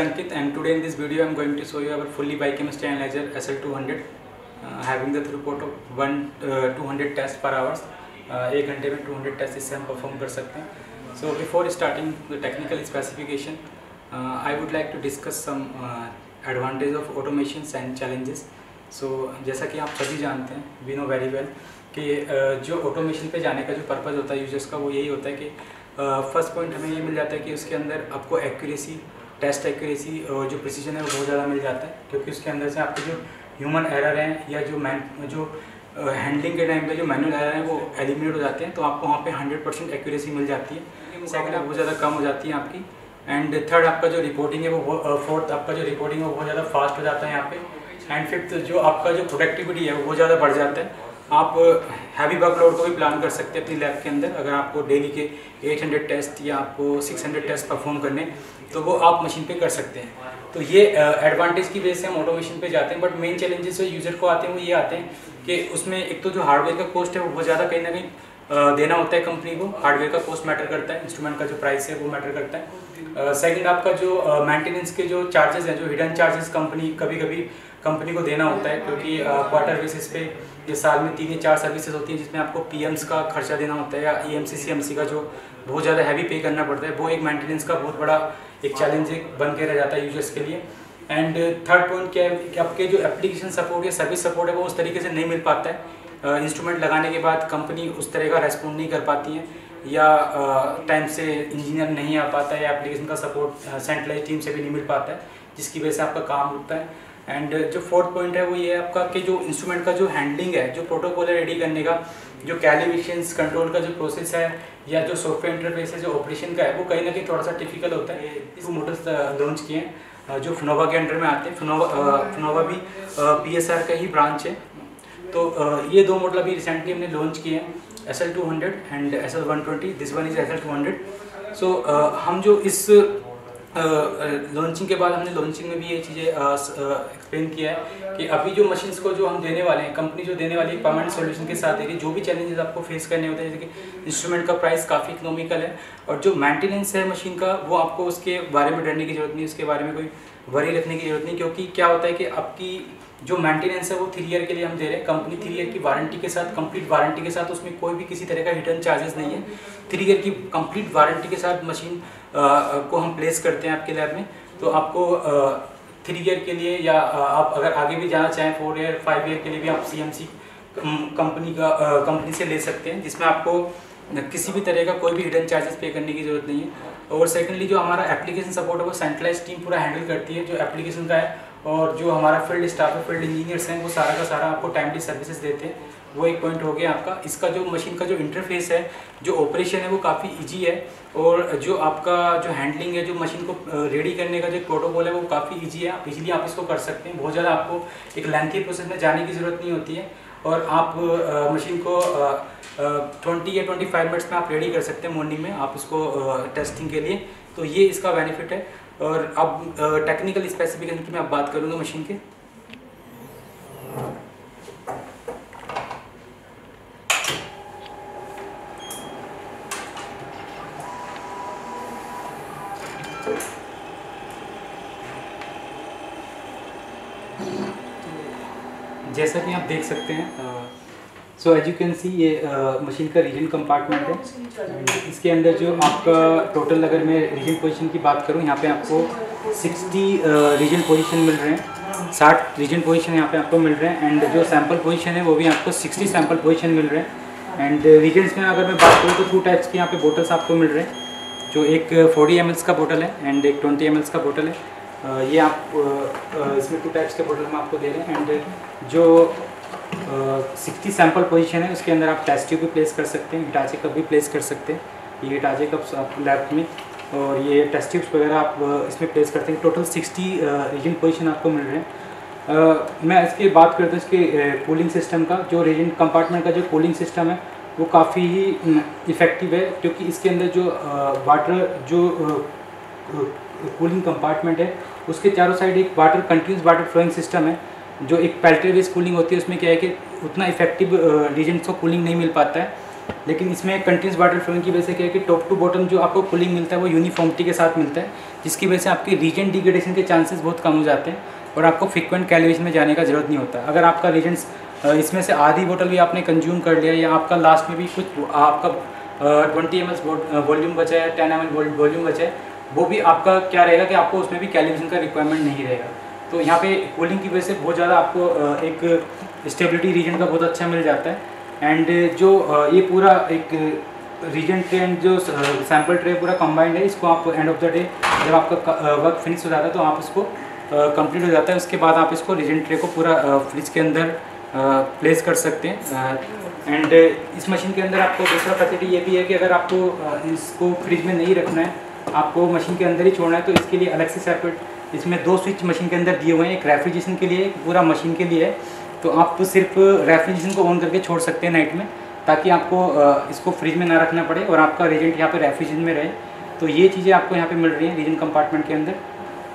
Ankit, and today in this video I am going to show you our fully biochemistry analyzer SL200 having the throughput of 200 tests per hours. 1 घंटे में 200 test इससे हम perform कर सकते हैं. So before starting the technical specification, I would like to discuss some advantage of automations and challenges. So जैसा कि आप सभी जानते हैं, we know very well कि जो ऑटोमेशन पे जाने का जो पर्पज़ होता है यूजर्स का, वो यही होता है कि फर्स्ट पॉइंट हमें ये मिल जाता है कि उसके अंदर आपको एक्यूरेसी, टेस्ट एक्यूरेसी और जो प्रिसीजन है वो बहुत ज़्यादा मिल जाता है, क्योंकि उसके अंदर से आपके जो ह्यूमन एरर हैं या जो हैंडलिंग के टाइम पे जो मैनुअल एरर हैं वो एलिमिनेट हो जाते हैं. तो आपको वहाँ पे 100% एक्यूरेसी मिल जाती है. सेकंड बहुत ज़्यादा कम हो जाती है आपकी. एंड थर्ड आपका जो रिपोर्टिंग है वो फोर्थ आपका जो रिपोर्टिंग है वो बहुत ज़्यादा फास्ट हो जाता है यहाँ पे. एंड फिफ्थ जो आपका जो प्रोडक्टिविटी है वो बहुत ज़्यादा बढ़ जाता है. आप हैवी वर्कलोड को भी प्लान कर सकते हैं अपनी लैब के अंदर. अगर आपको डेली के 800 टेस्ट या आपको 600 टेस्ट परफॉर्म करने, तो वो आप मशीन पे कर सकते हैं. तो ये एडवांटेज की वजह से हम ऑटोमेशन पे जाते हैं. बट मेन चैलेंजेस जो यूज़र को आते हैं वो ये आते हैं कि उसमें एक तो जो हार्डवेयर का कॉस्ट है वो बहुत ज़्यादा कहीं ना कहीं देना होता है कंपनी को. हार्डवेयर का कॉस्ट मैटर करता है, इंस्ट्रूमेंट का जो प्राइस है वो मैटर करता है. सेकंड आपका जो मेंटेनेंस के जो चार्जेस हैं, जो हिडन चार्जेस कभी कभी कंपनी को देना होता है, क्योंकि क्वार्टर बेसिस पे ये साल में 3 या 4 सर्विसेज होती हैं जिसमें आपको पीएम्स का खर्चा देना होता है या ईएमसी सीएमसी का जो बहुत ज़्यादा हैवी पे करना पड़ता है. वो एक मेंटेनेंस का बहुत बड़ा एक चैलेंज बन के रह जाता है यूजर्स के लिए. एंड थर्ड पॉइंट क्या है कि आपके जो एप्लीकेशन सपोर्ट या सर्विस सपोर्ट है वो उस तरीके से नहीं मिल पाता है. इंस्ट्रूमेंट लगाने के बाद कंपनी उस तरह का रेस्पॉन्ड नहीं कर पाती है, या टाइम से इंजीनियर नहीं आ पाता है, या एप्लीकेशन का सपोर्ट सेंट्रलाइज टीम से भी नहीं मिल पाता है, जिसकी वजह से आपका काम रुकता है. एंड जो फोर्थ पॉइंट है वो ये है आपका कि जो इंस्ट्रूमेंट का जो हैंडलिंग है, जो प्रोटोकॉल है रेडी करने का, जो कैलिब्रेशंस कंट्रोल का जो प्रोसेस है, या जो सॉफ्टवेयर इंटरफेस है जो ऑपरेशन का है, वो कहीं ना कहीं थोड़ा सा टिपिकल होता है. 2 मॉडल्स लॉन्च किए हैं जो फिनोवा के अंडर में आते हैं. फिनोवा भी PSR का ही ब्रांच है. तो ये 2 मॉडल अभी रिसेंटली हमने लॉन्च किए हैं, SL200 and SL120. This one is SL200. So हम जो इस लॉन्चिंग के बाद हमने लॉन्चिंग में भी ये चीज़ें एक्सप्लेन किया है कि अभी जो मशीन्स को जो हम देने वाले हैं, कंपनी जो देने वाली है परमानेंट सॉल्यूशन के साथ है, जो भी चैलेंजेस आपको फेस करने होते हैं, जैसे कि इंस्ट्रूमेंट का प्राइस काफ़ी इकोनॉमिकल है, और जो मेंटेनेंस है मशीन का वो आपको उसके बारे में डरने की जरूरत नहीं, उसके बारे में कोई वरी रखने की जरूरत नहीं. क्योंकि क्या होता है कि आपकी जो मेंटेनेंस है वो 3 ईयर के लिए हम दे रहे हैं. कंपनी 3 ईयर की वारंटी के साथ, कंप्लीट वारंटी के साथ, उसमें कोई भी किसी तरह का हिडन चार्जेस नहीं है. 3 ईयर की कंप्लीट वारंटी के साथ मशीन को हम प्लेस करते हैं आपके लैब में. तो आपको 3 ईयर के लिए, या आप अगर आगे भी जाना चाहें 4 ईयर 5 ईयर के लिए भी आप CMC कंपनी से ले सकते हैं, जिसमें आपको किसी भी तरह का कोई भी हिडन चार्जेस पे करने की जरूरत नहीं है. और सेकेंडली जो हमारा एप्लीकेशन सपोर्ट है वो सेंट्रलाइज टीम पूरा हैंडल करती है जो एप्लीकेशन का है, और जो हमारा फील्ड स्टाफ है, फील्ड इंजीनियर्स हैं, वो सारा का सारा आपको टाइमली सर्विसेज देते हैं. वो एक पॉइंट हो गया आपका. इसका जो मशीन का जो इंटरफेस है, जो ऑपरेशन है वो काफ़ी इजी है, और जो आपका जो हैंडलिंग है, जो मशीन को रेडी करने का जो प्रोटोकॉल है वो काफ़ी इजी है. आप इजीली आप इसको कर सकते हैं. बहुत ज़्यादा आपको एक लेंथी प्रोसेस में जाने की ज़रूरत नहीं होती है, और आप मशीन को 20 या 25 मिनट्स में आप रेडी कर सकते हैं मॉर्निंग में आप इसको टेस्टिंग के लिए. तो ये इसका बेनिफिट है. और अब टेक्निकल स्पेसिफिकेशन की मैं अब बात करूँगा मशीन के. जैसा कि आप देख सकते हैं, so as you can see ये मशीन का रीजन कंपार्टमेंट है. इसके अंदर जो आपका टोटल, अगर मैं रीजन पोजीशन की बात करूं, यहाँ पे आपको 60 रीजन पोजीशन मिल रहे हैं. 60 रीजन पोजीशन यहाँ पे आपको मिल रहे हैं. एंड जो सैम्पल पोजीशन है वो भी आपको 60 सैम्पल पोजीशन मिल रहे हैं. एंड रीजन्स में अगर मैं बात करूँ तो 2 टाइप्स के यहाँ पे बोटल्स आपको मिल रहे हैं. जो एक 40 ml का बोटल है एंड एक 20 ml का बोटल है. ये आप इसमें 2 टाइप्स के बोतल हम आपको दे रहे हैं. एंड जो 60 सैम्पल पोजीशन है उसके अंदर आप टेस्ट ट्यूब भी प्लेस कर सकते हैं, हिटाची कप भी प्लेस कर सकते हैं. ये हिटाची कप्स आप लैब में, और ये टेस्ट ट्यूब्स वगैरह आप इसमें प्लेस करते हैं. टोटल 60 रीजन पोजीशन आपको मिल रहे हैं. मैं इसकी बात करता हूँ इसके कूलिंग सिस्टम का. जो रीजन कंपार्टमेंट का जो कूलिंग सिस्टम है वो काफ़ी ही इफ़ेक्टिव है, क्योंकि इसके अंदर जो वाटर जो कूलिंग कंपार्टमेंट है उसके चारों साइड एक कंटिन्यूस वाटर फ्लोइंग सिस्टम है. जो एक पेल्टियर बेस कूलिंग होती है उसमें क्या है कि उतना इफेक्टिव रीजन्स को कूलिंग नहीं मिल पाता है, लेकिन इसमें कंटिन्यूस वाटर फ्लोइंग की वजह से क्या है कि टॉप टू बॉटम जो आपको कूलिंग मिलता है वो यूनिफॉर्मिटी के साथ मिलता है, जिसकी वजह से आपकी रीजेंट डिग्रेडेशन के चांसेस बहुत कम हो जाते हैं और आपको फ्रिक्वेंट कैलिब्रेशन में जाने का ज़रूरत नहीं होता। अगर आपका रीजेंट्स इसमें से आधी बोतल भी आपने कंज्यूम कर लिया या आपका लास्ट में भी कुछ आपका 20 ml वॉल्यूम बचा है, 10 ml वॉल्यूम बचा है, वो भी आपका क्या रहेगा कि आपको उसमें भी कैलिब्रेशन का रिक्वायरमेंट नहीं रहेगा। तो यहाँ पे कूलिंग की वजह से बहुत ज़्यादा आपको एक स्टेबिलिटी रीजन का बहुत अच्छा मिल जाता है। एंड जो ये पूरा एक रीजन ट्रे एंड जो सैम्पल ट्रे पूरा कंबाइंड है, इसको आप एंड ऑफ द डे जब आपका वर्क फिनिश हो जाता है तो आप इसको कंप्लीट हो जाता है, उसके बाद आप इसको रीजन ट्रे को पूरा फ्रिज के अंदर प्लेस कर सकते हैं। एंड इस मशीन के अंदर आपको दूसरा फैसिलिटी ये भी है कि अगर आपको इसको फ्रिज में नहीं रखना है, आपको मशीन के अंदर ही छोड़ना है, तो इसके लिए अलग से सेपरेट इसमें 2 स्विच मशीन के अंदर दिए हुए हैं, एक रेफ्रिजरेशन के लिए, एक पूरा मशीन के लिए है। तो आप तो सिर्फ रेफ्रिजरेशन को ऑन करके छोड़ सकते हैं नाइट में, ताकि आपको इसको फ्रिज में ना रखना पड़े और आपका रीजेंट यहाँ पे रेफ्रिजरेशन में रहे। तो ये चीज़ें आपको यहाँ पे मिल रही हैं रीजन कंपार्टमेंट के अंदर।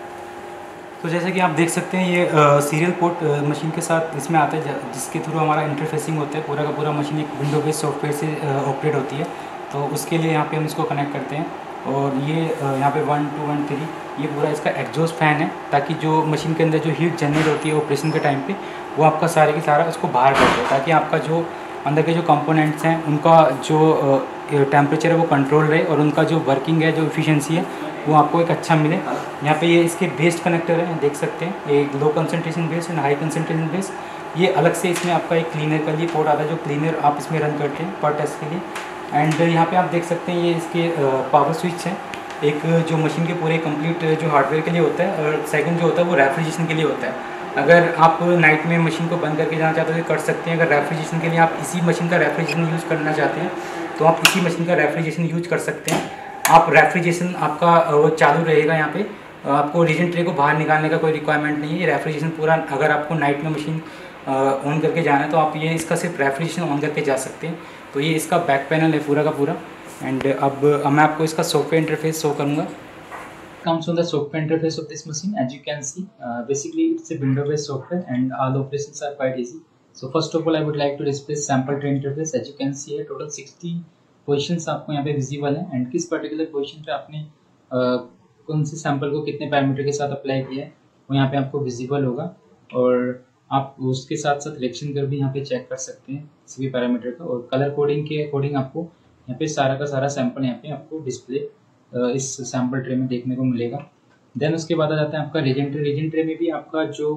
तो जैसे कि आप देख सकते हैं ये सीरियल पोर्ट मशीन के साथ इसमें आता है, जिसके थ्रू हमारा इंटरफेसिंग होता है। पूरा का पूरा मशीन एक विंडो बेस्ड सॉफ्टवेयर से ऑपरेट होती है, तो उसके लिए यहाँ पे हम इसको कनेक्ट करते हैं। और ये यहाँ पे 1 2 1 3 ये पूरा इसका एग्जॉस्ट फैन है, ताकि जो मशीन के अंदर जो हीट जनरेट होती है ऑपरेशन के टाइम पे, वो आपका सारे के सारा उसको बाहर कर दे, ताकि आपका जो अंदर के जो कंपोनेंट्स हैं उनका जो टेम्परेचर है वो कंट्रोल रहे और उनका जो वर्किंग है, जो एफिशिएंसी है, वो आपको एक अच्छा मिले। यहाँ पे ये इसके बेस्ड कनेक्टर है, देख सकते हैं, एक low concentration base and high concentration base. ये अलग से इसमें आपका एक क्लीनर का लिए पोर्ट आता है, जो क्लीनर आप इसमें रन करते हैं पर टेस्ट के लिए। एंड यहाँ पे आप देख सकते हैं ये इसके पावर स्विच है, एक जो मशीन के पूरे कंप्लीट जो हार्डवेयर के लिए होता है, और सेकंड जो होता है वो रेफ्रिजरेशन के लिए होता है। अगर आप नाइट में मशीन को बंद करके जाना चाहते हो तो कर सकते हैं। अगर रेफ्रिजरेशन के लिए आप इसी मशीन का रेफ्रिजरेशन यूज़ करना चाहते हैं तो आप इसी मशीन का रेफ्रिजरेशन यूज कर सकते हैं। आप रेफ्रिजरेशन आपका वो चालू रहेगा यहाँ पे, आपको रीजन ट्रे को बाहर निकालने का कोई रिक्वायरमेंट नहीं है। ये रेफ्रिजरेशन पूरा, अगर आपको नाइट में मशीन ऑन करके जाना है तो आप ये इसका सिर्फ रेफ्रिजरेशन ऑन करके जा सकते हैं। तो ये इसका बैक पैनल है पूरा का पूरा। एंड अब मैं आपको इसका सॉफ्टवेयर इंटरफेस शो करूँगा। Comes on the software interface of this machine. As you can see, basically it's a window based software and all operations are quite easy. So first of all I would like to display sample tray interface. As you can see here total 60 positions आपको यहाँ पे visible है and किस particular position पे आपने कौन से sample को कितने पैरामीटर के साथ अप्लाई किया है वो यहाँ पे आपको विजिबल होगा। और आप उसके साथ साथ रिएक्शन कर भी यहाँ पे चेक कर सकते हैं किसी भी पैरामीटर का। और कलर कोडिंग के अकॉर्डिंग आपको यहाँ पे सारा का सारा सैंपल यहाँ पे आपको डिस्प्ले इस सैंपल ट्रे में देखने को मिलेगा। देन उसके बाद आ जाता है आपका रीजेंट ट्रे। रीजेंट ट्रे में भी आपका जो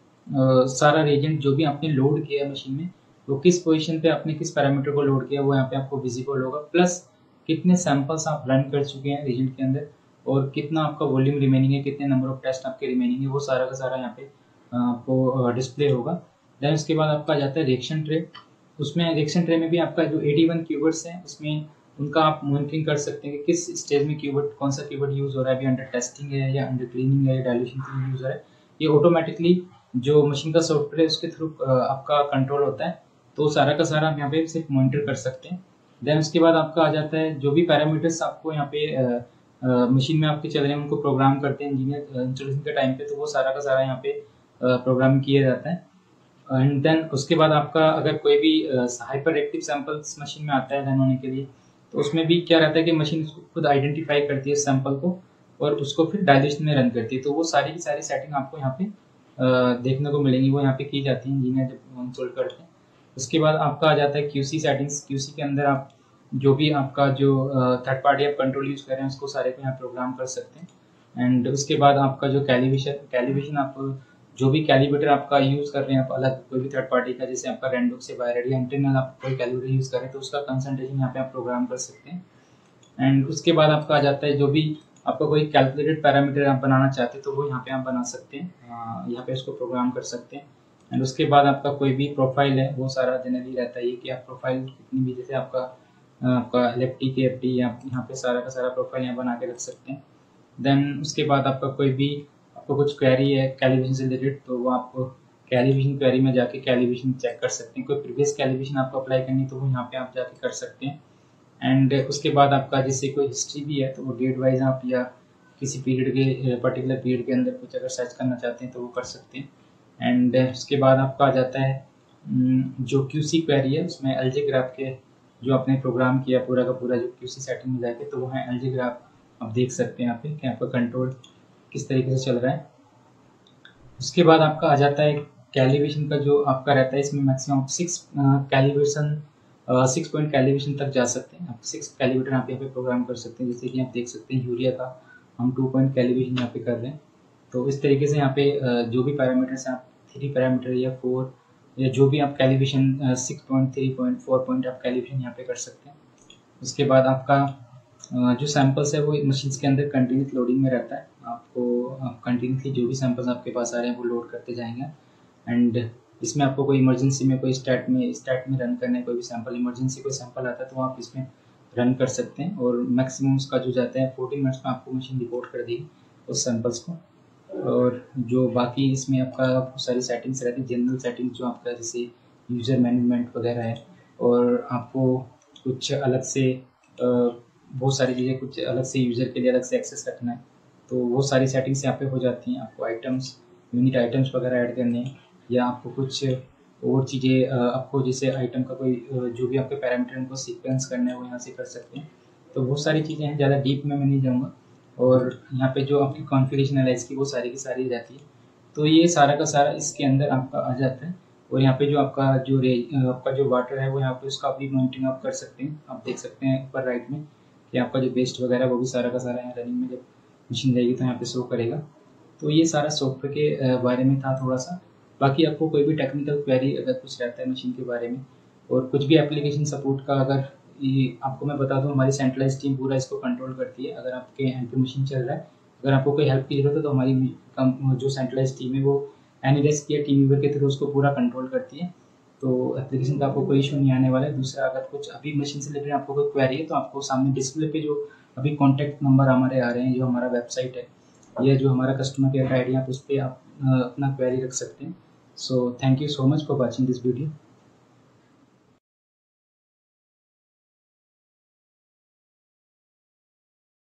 सारा रीजेंट जो भी आपने लोड किया है मशीन में, वो किस पोजीशन पे आपने किस पैरामीटर को लोड किया वो यहाँ पे आपको विजिबल होगा। प्लस कितने सैंपल्स आप रन कर चुके हैं रीजेंट के अंदर और कितना आपका वॉल्यूम रिमेनिंग है, कितने नंबर ऑफ टेस्ट आपके रिमेनिंग है, वो सारा का सारा यहाँ पे आपको डिस्प्ले होगा। देन उसके बाद आपका आ जाता है रिएक्शन ट्रे। उसमें रिएक्शन ट्रे में भी आपका जो 81 क्यूबर्ट्स हैं उसमें उनका आप मॉनिटरिंग कर सकते हैं कि किस स्टेज में क्यूबर्ट, कौन सा क्यूबर्ट यूज़ हो रहा है, अभी अंडर टेस्टिंग है या अंडर क्लीनिंग है या डाइल्यूशन के लिए यूज़ हो रहा है। ये ऑटोमेटिकली जो मशीन का सॉफ्टवेयर है उसके थ्रू आपका कंट्रोल होता है, तो सारा का सारा हम यहाँ पे सिर्फ मॉनिटर कर सकते हैं। देन उसके बाद आपका आ जाता है जो भी पैरामीटर्स आपको यहाँ पे मशीन में आपके चल रहे हैं उनको प्रोग्राम करते हैं इंजीनियर इंस्टॉलेशन के टाइम पे, तो वो सारा का सारा यहाँ पे प्रोग्राम किया जाता है। एंड देन उसके बाद आपका अगर कोई भी हाइपर एक्टिव सैंपल्स मशीन में आता है रन होने के लिए, तो उसमें भी क्या रहता है कि मशीन खुद आइडेंटिफाई करती है सैंपल को और उसको फिर डाइल्यूशन में रन करती है। तो वो सारी की सारी सेटिंग आपको यहाँ पे देखने को मिलेंगी, वो यहाँ पे की जाती है इंजीनियर जब इंस्टॉल करते हैं। उसके बाद आपका आ जाता है QC सेटिंग्स। QC के अंदर आप जो भी आपका जो थर्ड पार्टी आप कंट्रोल यूज़ कर रहे हैं उसको सारे को यहाँ प्रोग्राम कर सकते हैं। एंड उसके बाद आपका जो कैलिब्रेशन आप जो भी कैलिब्रेटर आपका यूज़ कर रहे हैं आप अलग कोई भी थर्ड पार्टी का, जैसे आपका रेंडोक्स से वायरेड या इंटरनल आप कोई कैलिब्रेटर यूज़ करें तो उसका कंसंट्रेशन यहाँ पे आप प्रोग्राम कर सकते हैं। एंड उसके बाद आपका आ जाता है जो भी आपका कोई कैलकुलेटेड पैरामीटर आप बनाना चाहते हैं तो वो यहाँ पे आप बना सकते हैं, यहाँ पे उसको प्रोग्राम कर सकते हैं। एंड उसके बाद आपका कोई भी प्रोफाइल है वो सारा जनरली रहता है कि आप प्रोफाइल कितनी भी, जैसे आपका LFT KFT या यहाँ पे सारा का सारा प्रोफाइल यहाँ बना के रख सकते हैं। देन उसके बाद आपका कोई भी आपको कुछ क्वेरी है कैलिब्रेशन से रिलेटेड तो वो आप कैलिब्रेशन क्वेरी में जाके कैलिब्रेशन चेक कर सकते हैं। कोई प्रीवियस कैलिब्रेशन आपको अप्लाई करनी तो वो यहाँ पे आप जाके कर सकते हैं। एंड उसके बाद आपका जैसे कोई हिस्ट्री भी है तो वो डेट वाइज आप या किसी पीरियड के पर्टिकुलर पीरियड के अंदर कुछ अगर सर्च करना चाहते हैं तो वो कर सकते हैं। एंड उसके बाद आपका आ जाता है जो QC क्वेरी है उसमें अलजेग्राफ के जो आपने प्रोग्राम किया पूरा का पूरा जो QC सेटिंग में जाके तो वो है अलजेग्राफ आप देख सकते हैं यहाँ पे कि आपका कंट्रोल किस तरीके से चल रहा है। उसके बाद आपका आ जाता है कैलिब्रेशन का जो आपका रहता है, इसमें मैक्सिमम 6 पॉइंट कैलिब्रेशन तक जा सकते हैं। आप 6 कैलिब्रेटर आप यहाँ पे प्रोग्राम कर सकते हैं। जैसे कि आप देख सकते हैं यूरिया का हम 2 पॉइंट कैलिब्रेशन यहाँ पे कर रहे हैं। तो इस तरीके से यहाँ पे जो भी पैरामीटर्स हैं आप 3 पैरामीटर या 4 या जो भी आप कैलिब्रेशन 6 पॉइंट, 3 पॉइंट, 4 पॉइंट आप कैलिब्रेशन यहाँ पे कर सकते हैं। उसके बाद आपका जो सैंपल्स है वो मशीन्स के अंदर कंटिन्यूस लोडिंग में रहता है। आपको कंटिन्यूसली जो भी सैंपल्स आपके पास आ रहे हैं वो लोड करते जाएंगे। एंड इसमें आपको कोई इमरजेंसी में कोई स्टैट में रन करना है, कोई भी सैंपल इमरजेंसी कोई सैंपल आता है तो आप इसमें रन कर सकते हैं। और मैक्सिमम उसका जो जाता है 40 मिनट्स में आपको मशीन रिपोर्ट कर देगी उस सैंपल्स को। और जो बाकी इसमें आपका बहुत सारी सेटिंग्स रहती है, जनरल सेटिंग जो आपका जैसे यूज़र मैनेजमेंट वगैरह है, और आपको कुछ अलग से बहुत सारी चीज़ें कुछ अलग से यूज़र के लिए अलग से एक्सेस रखना है, तो वो सारी सेटिंग्स यहाँ पे हो जाती हैं। आपको आइटम्स, यूनिक आइटम्स वगैरह ऐड करने हैं, या आपको कुछ और चीज़ें आपको जैसे आइटम का कोई जो भी आपके पैरामीटर उनको सीक्वेंस करना है वो यहाँ से कर सकते हैं। तो बहुत सारी चीज़ें हैं, ज़्यादा डीप में मैं नहीं जाऊँगा। और यहाँ पे जो आपकी कॉन्फ़िगरेशन एनालाइज की वो सारी की सारी रहती है। तो ये सारा का सारा इसके अंदर आपका आ जाता है। और यहाँ पे जो आपका जो वाटर है वो यहाँ पे उसका भी मॉनिटरिंग आप कर सकते हैं। आप देख सकते हैं ऊपर राइट में कि आपका जो वेस्ट वगैरह वो भी सारा का सारा यहाँ रनिंग में जब मशीन रहेगी तो यहाँ पे शो करेगा। तो ये सारा सॉफ्टवेयर के बारे में था थोड़ा सा। बाकी आपको कोई भी टेक्निकल क्वेरी अगर कुछ रहता है मशीन के बारे में, और कुछ भी एप्लीकेशन सपोर्ट का, अगर ये आपको मैं बता दूं हमारी सेंट्रलाइज टीम पूरा इसको कंट्रोल करती है। अगर आपके एंड पे मशीन चल रहा है, अगर आपको कोई हेल्प की जरूरत है तो हमारी जो सेंट्रलाइज टीम है वो एनीडेस्क या टीम वीवर के थ्रू उसको पूरा कंट्रोल करती है। तो एप्लीकेशन का आपको कोई इशू नहीं आने वाला है। दूसरा, अगर कुछ अभी मशीन से रिलेटेड आपको कोई क्वेरी है तो आपको सामने डिस्प्ले पे जो अभी कॉन्टैक्ट नंबर हमारे आ रहे हैं, जो हमारा वेबसाइट है या जो हमारा कस्टमर केयर का आईडी, आप उस पर आप अपना क्वेरी रख सकते हैं। So thank you so much for watching this video.